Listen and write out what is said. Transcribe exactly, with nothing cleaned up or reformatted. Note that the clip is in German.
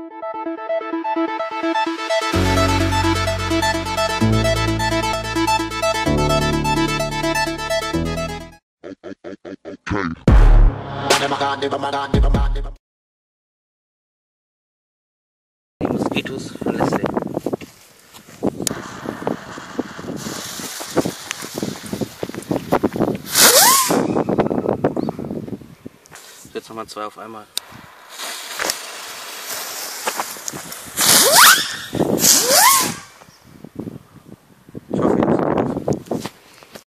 Die Moskitos von Lesli. Jetzt nochmal zwei auf einmal.